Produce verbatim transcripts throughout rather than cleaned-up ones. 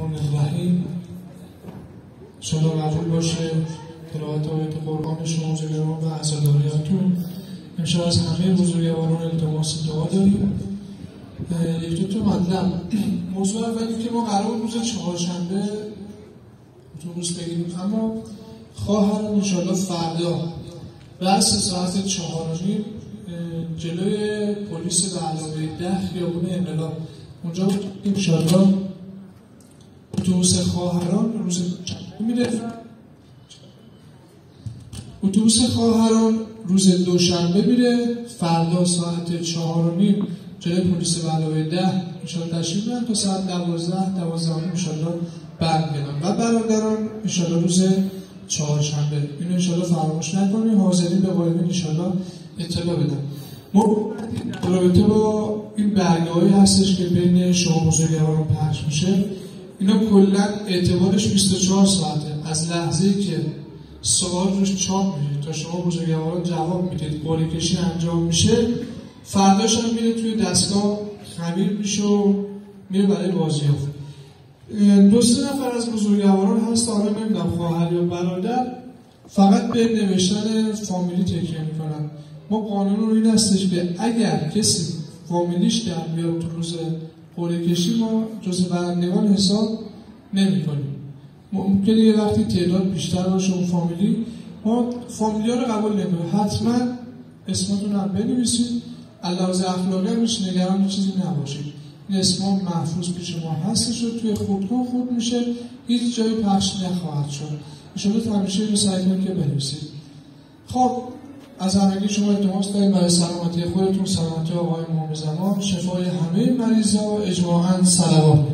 الرحمن الرحیم. انشاءالله قبول باشه تلاوت آیات قرآن شما جگران و عزاداریاتون. انشاءالله از همه بزرگواران التماس دعا داریم. یک دو تا مطلب. موضوع اولی که ما قرار روز چهارشنبه اتوبوس بگیریم، اما خواهران انشاءالله فردا رأس ساعت چهار و نیم جلوی پلیس به علاوه ده خیابون انقلاب اونجا انشاءالله اتوبوس خواهران روز میره. اتوبوس خواهران روز دوشنبه میره، فردا ساعت چهار و نیم جلوی پلیس به علاوه ده انشاءالله تشریف میرن تا ساعت دوازده دوازده و نیم انشاءالله برمیگردن. و برادران انشاءالله روز چهارشنبه. اینو انشاءالله فراموش نکنید. حاضرین به غایبین انشاءالله اطلاع بدن. ما رابطه با این برگه‌هایی هستش که بین شما بزرگواران پخش میشه، اینا کلا اعتبارش بیست و چهار ساعته. از لحظه‌ای که سوال روش چاپ میشه تا شما بزرگواران جواب میدید، قرعه کشی انجام میشه، فرداش هم میره توی دستگاه خمیر میشه و میره برای بازیافت. دو سه نفر از بزرگواران هست، حالا نمیدونم خواهر یا برادر، فقط به نوشتن فامیلی تکیه میکنن. ما قانون رو این هستش که اگر کسی فامیلیش در بیاد تو روز قرعه کشی، ما جز برندگان حساب نمی کنیم. ممکنه یه وقتی تعداد بیشتر باشه اون فامیلی، ما فامیلی ها رو قبول نمی کنیم. حتما اسمتون هم بنویسید، علاوه اخلاقی هم هیچ نگران چیزی نباشید. این اسم محفوظ پیش ما هستش و توی خودکار خود میشه، هیچ جایی پخش نخواهد شد. انشاءالله همیشه رو سعی کنید که بنویسید. خب از همگی شما التماس داریم برای سلامتی خودتون، سلامتی آقای امام زمان، شفای همه مریضا، اجماعاً صلوات.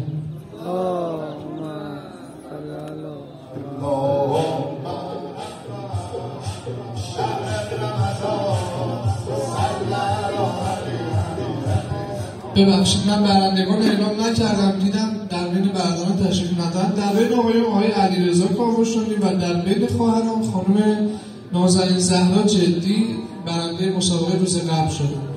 ببخشید من برندگان اعلام نکردم، دیدم در بین برادران تشریف ندارن. در بین آقایان آقای علیرضا کاوشانی و در بین خواهران خانم نازنین زهرا جدی برنده مسابقه روز قبل شدن.